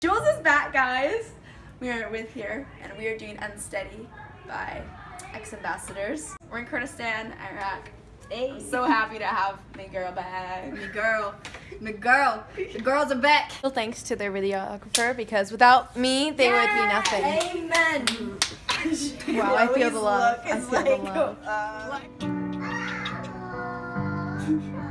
Jules is back, guys. We are with here, and we are doing Unsteady by ex-ambassadors. We're in Kurdistan, Iraq. Hey. I'm so happy to have my girl back. The girls are back. Well, thanks to their videographer, because without me, they would be nothing. Amen. Wow, I feel the love. I feel the love.